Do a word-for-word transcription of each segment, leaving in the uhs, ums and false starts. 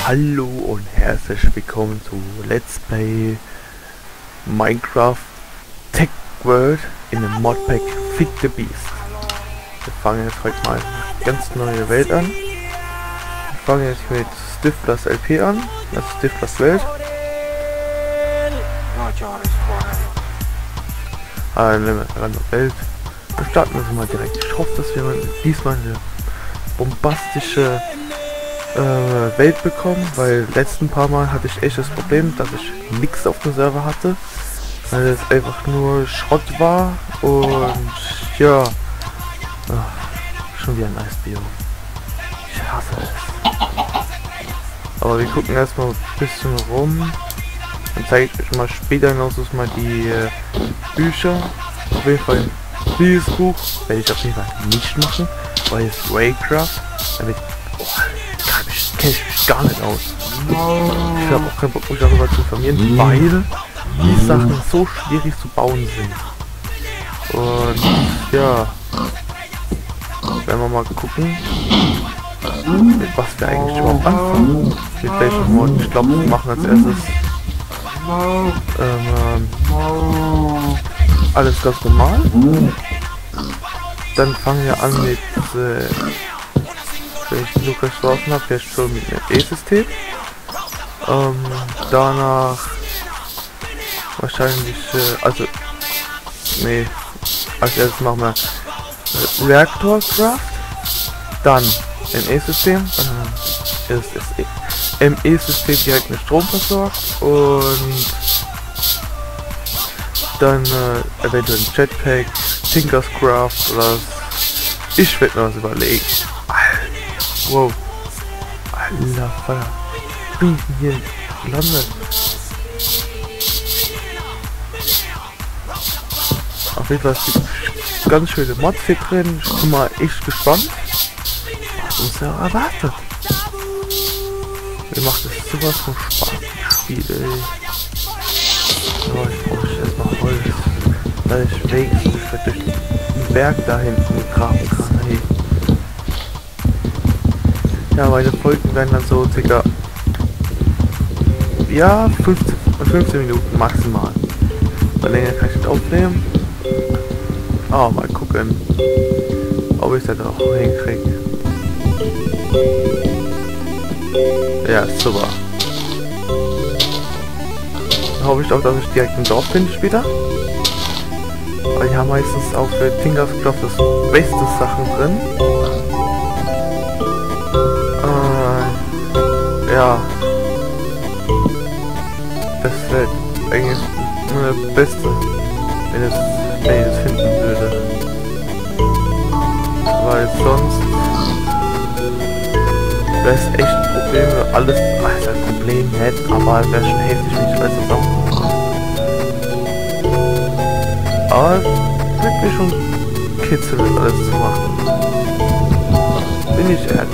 Hallo und herzlich willkommen zu Let's Play Minecraft Tech World in dem Modpack Feed the Beast. Wir fangen jetzt heute mal eine ganz neue Welt an. Wir fangen jetzt mit Stiflers L P an, das ist Stiflers Welt. Eine Welt. Wir starten also mal direkt. Ich hoffe, dass wir diesmal eine bombastische äh, Welt bekommen, weil letzten paar Mal hatte ich echt das Problem, dass ich nichts auf dem Server hatte, weil es einfach nur Schrott war und ja, ach, schon wieder ein Eisbiom. Ich hasse es. Aber wir gucken erstmal ein bisschen rum und zeige ich mal später hinaus mal die äh, Bücher. Auf jeden Fall dieses Buch werde ich auf jeden Fall nicht machen, weil es Raycraft, damit oh, kenne ich mich gar nicht aus. Ich habe auch keinen Bock, mich darüber zu informieren, weil die Sachen so schwierig zu bauen sind. Und ja, werden wir mal gucken, mit was wir eigentlich überhaupt anfangen. Mit welchen Worten. Ich glaube, wir machen als erstes ähm, alles ganz normal. Dann fangen wir an mit äh, wenn ich genug Ressourcen habe, vielleicht schon mit einem E-System. Ähm, danach wahrscheinlich, äh, also, nee, als erstes machen wir äh, Reaktor Craft, dann ein E-System, äh, ist das im E-System direkt mit Strom versorgt und dann äh, eventuell ein Jetpack, Tinkers Craft oder ich werde mir was überlegen. Wow. Alter Vater. Bin ich hier gelandet? Auf jeden Fall ist die ganz schöne Mods hier drin. Ich bin mal echt gespannt, was uns da erwartet. Mir macht es sowas von Spaß, das Spiel, ey. So, ich brauche erstmal Holz, weil ich wenigstens durch den Berg da hinten graben kann, hey. Ja, meine Folgen werden dann so circa, ja, fünfzehn, fünfzehn Minuten maximal. Weil länger kann ich nicht aufnehmen. Aber mal gucken, ob ich das auch hinkriege. Ja, super. Dann hoffe ich auch, dass ich direkt im Dorf bin später. Weil die haben meistens auch für Tinkers Craft das beste Sachen drin. Ja, das wäre eigentlich nur das Beste, wenn, es, wenn ich das finden würde. Weil sonst wäre es echt ein Problem, wenn alles, also ein Problem hätte, aber es wäre schon heftig, wenn ich alles zusammenbekomme. Aber es wird mir schon kitzeln, das alles zu machen. Bin ich ehrlich.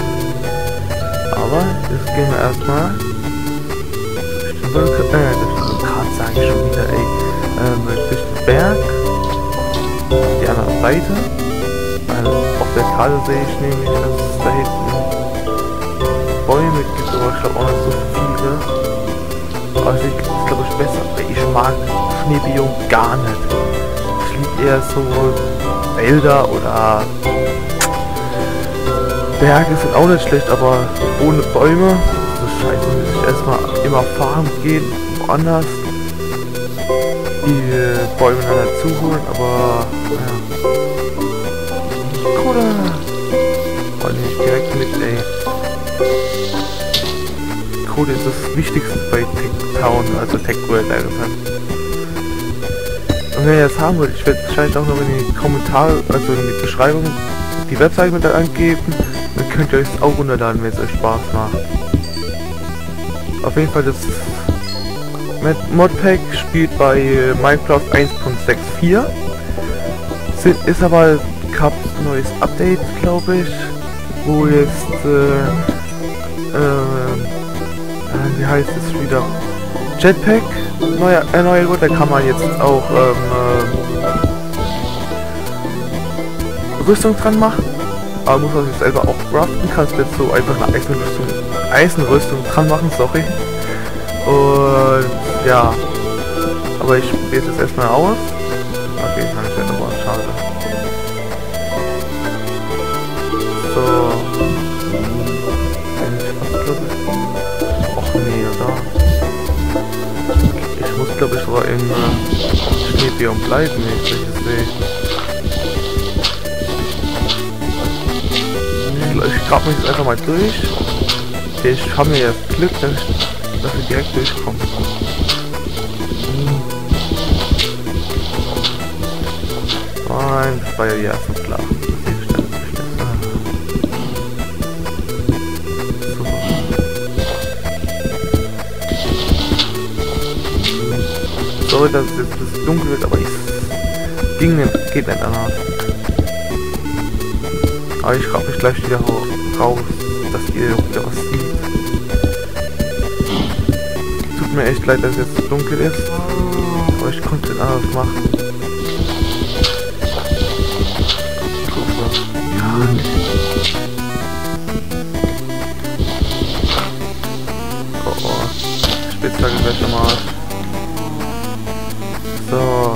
Aber jetzt gehen wir erstmal durch den Vulkan, äh, durch den Vulkan sage ich schon wieder, ey, ähm, durch den Berg auf die andere Seite. Also auf der Karte sehe ich nämlich, dass es da hinten Bäume gibt, aber ich glaube auch nicht so viele. Aber ich glaube ich besser, weil ich mag Schneebiom gar nicht. Ich liebe eher so Wälder oder Berge sind auch nicht schlecht, aber ohne Bäume, so scheiße, muss ich erstmal immer fahren gehen, woanders, die äh, Bäume dann dazu holen, aber ja. Cool. Oh, nehme ich direkt mit, ey. Code ist das Wichtigste bei Tech Town, also Tech World, leider gesagt. Und wenn ihr das haben wollt, ich werde wahrscheinlich auch noch in die Kommentare, also in die Beschreibung, die Webseite mit angeben. Dann könnt ihr euch das auch runterladen, wenn es euch Spaß macht. Auf jeden Fall, das Modpack spielt bei äh, Minecraft eins Punkt sechs Punkt vier. Ist aber gab ein neues Update, glaube ich, wo jetzt äh, äh, wie heißt es wieder, Jetpack neu erneuert wird. Da kann man jetzt auch ähm, äh, Rüstung dran machen. Aber muss man sich selber auch craften, kannst jetzt so einfach eine Eisenrüstung Eisenrüstung dran machen, sorry. Und ja, aber ich probiere es jetzt erstmal aus. Okay, kann ich ja nochmal, schade. So. Och nee, oder? Ich muss glaube ich sogar im äh, Schneebiom bleiben, wenn ich das sehe. Ich grab mich jetzt einfach mal durch. Ich habe mir jetzt Glück, dass ich, dass ich direkt durchkomme. Nein, das war ja die erste klar. Sorry, dass es jetzt ein bisschen dunkel wird, aber es ging nicht, geht nicht anders. Aber ich grab mich gleich wieder raus, dass ihr wieder was sieht. Tut mir echt leid, dass es jetzt so dunkel ist, aber ich konnte nicht anders machen. Ja. Oh oh, Spitzhacke gleich am Arsch. So.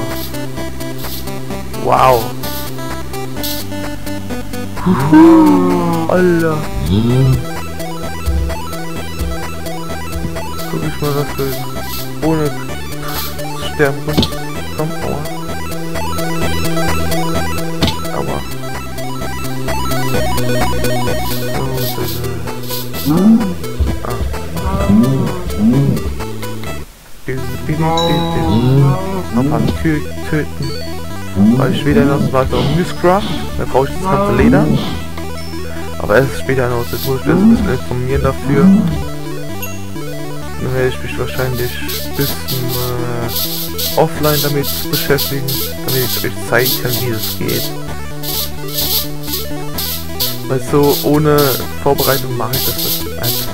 Wow. Huhu. Alter. Guck ich mal, was wir ohne zu sterben kommt. Komm, aua. Aua. So, ah. Noch ein paar Kühe töten. Weil später noch zum Beispiel auch Mistcraft, da brauche ich das ganze Leder. Aber erst später noch, das muss ich jetzt ein bisschen informieren dafür. Dann werde ich mich wahrscheinlich ein bisschen äh, offline damit beschäftigen, damit ich euch zeigen kann, wie es geht. Weil so ohne Vorbereitung mache ich das nicht einfach.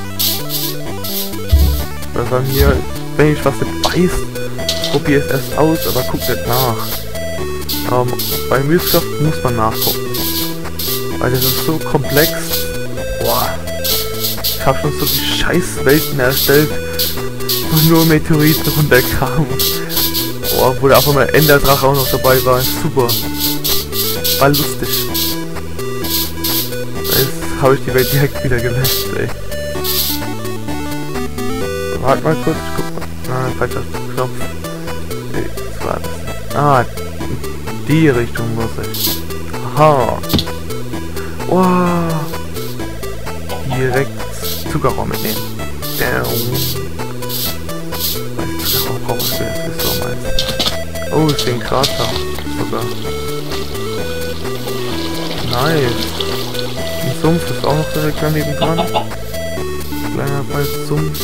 Weil bei mir, wenn ich was nicht weiß, probiere es erst aus, aber guck nicht nach. Ähm, bei Mistcraft muss man nachgucken. Weil das ist so komplex. Boah. Ich habe schon so die scheiß Welten erstellt, wo nur Meteoriten runterkamen. Boah, wo da einfach mal Enderdrache auch noch dabei war. Super. War lustig. Jetzt habe ich die Welt direkt wieder gelöscht, ey. Warte mal kurz, ich guck mal. Nein, falscher Knopf. Nee, das war das. Ah, in die Richtung muss ich. Aha. Wow. Direkt Zuckerraum mitnehmen. Zuckerraum brauche ich jetzt, ist so meins. Oh, ist den Krater. Sogar. Nice. Ein Sumpf ist auch noch direkt daneben dran. Kleiner Waldsumpf.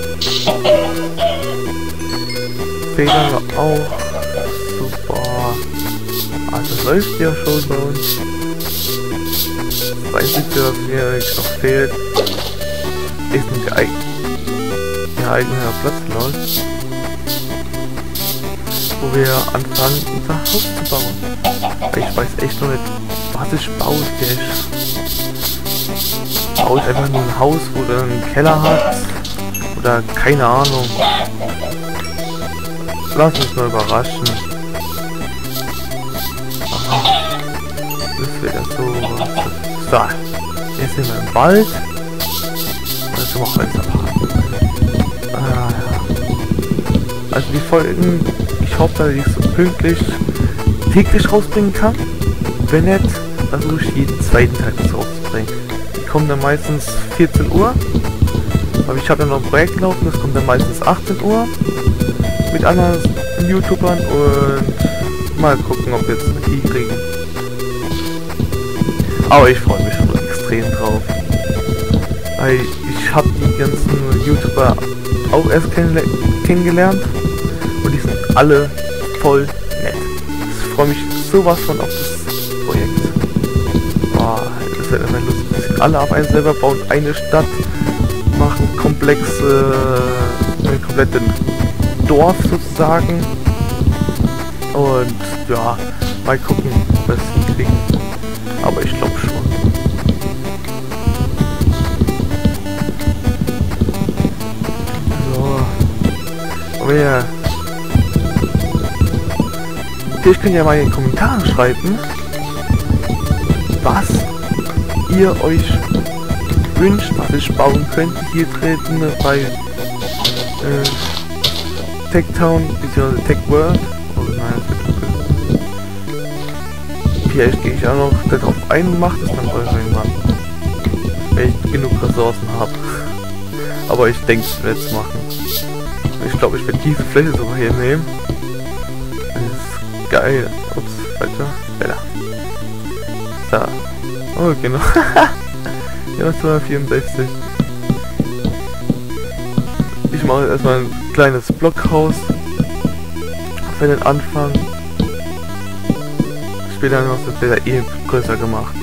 Federn war auch. Super. Ah, das läuft ja schon bei uns. Das Einzige, was mir noch fehlt, ist ein geeigneter geeigneter Platz, lol. Wo wir anfangen, unser Haus zu bauen. Weil ich weiß echt noch nicht, was ich baue. Ich baue ich einfach nur ein Haus, wo der einen Keller hat. Oder keine Ahnung. Lass uns mal überraschen. Das wäre so. So. Jetzt sind wir im Wald. Und jetzt sind wir auch Holz abhaken. Ah, ja. Also die Folgen, ich hoffe, dass ich so pünktlich täglich rausbringen kann. Wenn nicht, versuche ich jeden zweiten Tag das rauszubringen. Die kommen dann meistens vierzehn Uhr. Aber ich habe ja noch ein Projekt laufen, das kommt dann meistens achtzehn Uhr. Mit anderen YouTubern und mal gucken, ob wir es hinkriegen. Aber ich freue mich schon extrem drauf. Weil ich habe die ganzen YouTuber auch erst kenn kennengelernt und die sind alle voll nett. Ich freue mich sowas von auf das Projekt. Boah, das wird einfach lustig. Wir sind alle auf einen selber, bauen eine Stadt, machen komplexe, einen kompletten Dorf sozusagen. Und ja, mal gucken, ob wir es hinkriegen. Aber ich glaube schon. Aber ja. Ich könnt ja mal in den Kommentaren schreiben, was ihr euch wünscht, was ich bauen könnte hier treten bei äh, Techtown bzw. Techworld. Oh nein, vielleicht gehe ich auch noch darauf ein und mache das dann irgendwann, wenn ich genug Ressourcen habe. Aber ich denke, ich werde es machen. Ich glaube, ich werde diese Fläche sogar hier nehmen. Das ist geil. Ups, weiter. Weiter. Da. Oh, genau. Ja, zweihundertvierundsechzig. Ich mache erstmal ein kleines Blockhaus für den Anfang. Später noch das wieder eh größer gemacht.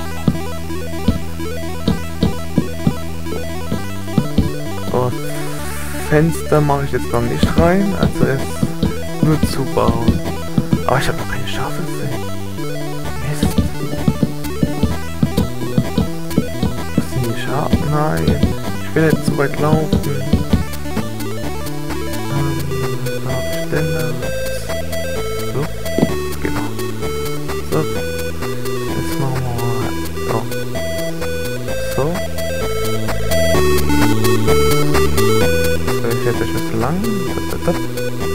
Und Fenster mache ich jetzt noch nicht rein, also erst nur zubauen. Aber ich habe noch keine Schafe gesehen. Mist. Was sind die Schafe? Nein. Ich will jetzt zu weit laufen. Ähm, da habe ich Ständer. So. Genau. So. Jetzt machen wir mal. So. So. Das wird jetzt ein bisschen lang. Das machen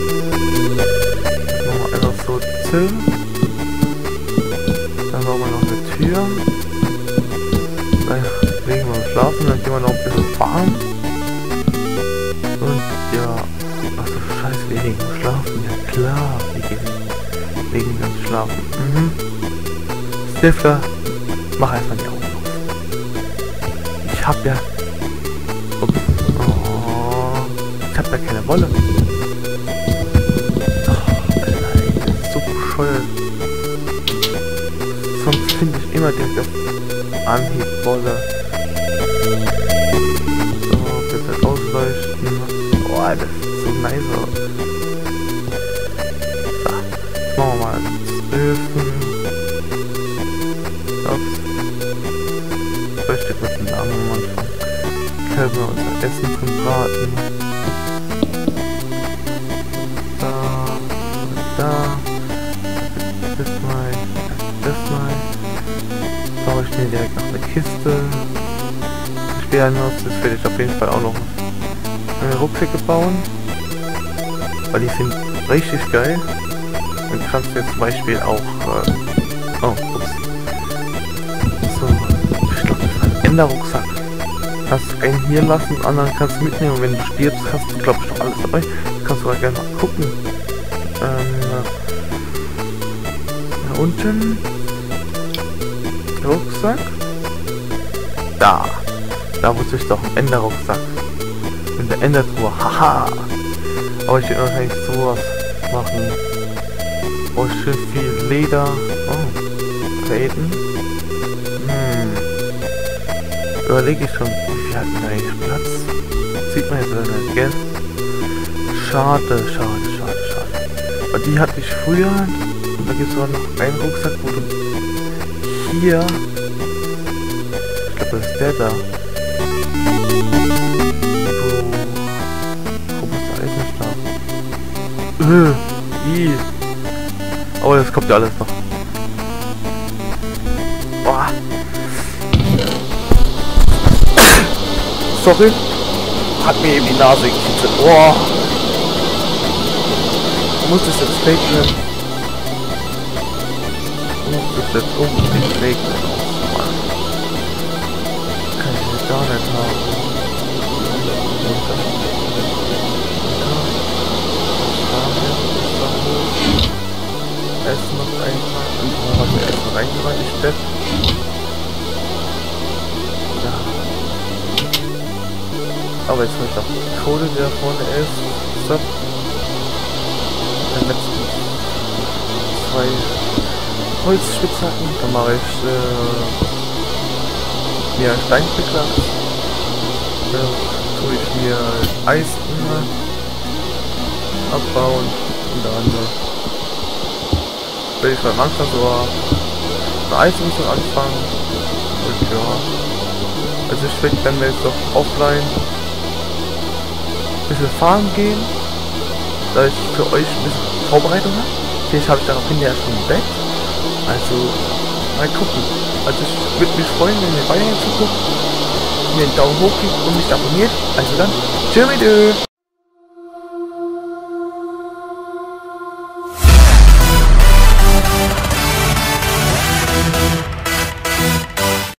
wir einfach so zu. Dann machen wir noch eine Tür. Dann legen wir schlafen, dann gehen wir noch ein bisschen fahren. Und ja. Achso, scheiße, wir legen uns schlafen. Ja klar, wir gehen, legen uns schlafen. Mhm. Stifler, mach erstmal die Augen auf. Ich hab ja. Ups. Oh, ich hab ja keine Wolle. Oh, Alter, ey, das ist so bescheuert. Sonst finde ich immer direkt auf Anhieb Wolle. So, bitte ausleuchten. Oh, das ist so nice aus. So, jetzt machen wir mal Öfen. Ups. Da steht mit dem Namen am Anfang. Können wir unser Essen drin braten. Da, da. Das mal, das mal. Baue ich mir direkt noch eine Kiste. Später noch, das werde ich auf jeden Fall auch noch eine Rucksäcke bauen. Weil die sind richtig geil. Dann kannst du jetzt zum Beispiel auch. Äh, oh, ups. So, ich glaube, das ist ein Enderrucksack. Kannst du einen hier lassen, anderen kannst du mitnehmen. Und wenn du stirbst, hast du, glaube ich, noch alles dabei. Kannst du mal gerne mal gucken. Ähm, da unten. Rucksack. Da. Da wusste ich doch ein Enderrucksack. In der Endertruhe. Haha. Aber ich will wahrscheinlich sowas machen. Oh, schön viel Leder. Oh. Fäden. Hm. Überlege ich schon. Wie viel hat denn eigentlich Platz? Sieht man jetzt oder nicht, gell? Schade, schade, schade, schade. Aber die hatte ich früher. Und da gibt es sogar noch einen Rucksack, wo du hier. Ich glaube, das ist der da. Äh, aber das kommt ja alles noch. Boah. Sorry. Hat mir eben die Nase gekitzelt. Boah. Muss es jetzt regnen? Muss es jetzt unbedingt regnen? Kann ich mir gar nicht haben. Essen noch einmal. Und wo haben wir Essen reingebracht? Ich Bett. Ja. Aber jetzt habe ich noch Kohle, die da vorne ist. So. Den letzten zwei Holzspitzhacken. Dann mache ich äh, mir Steinpicker. Dann tue ich mir Eisen abbauen und dann will ich mal langsam so eine Eisrüstung anfangen. Und ja, also ich werde dann jetzt doch offline ein bisschen fahren gehen da ich für euch ein bisschen Vorbereitung habe. Vielleicht habe ich darauf hinterher schon ein Bett. Also, mal gucken. Also ich würde mich freuen, wenn ihr weiterhin zuguckt, mir einen Daumen hoch gebt und mich abonniert. Also dann, tschüss.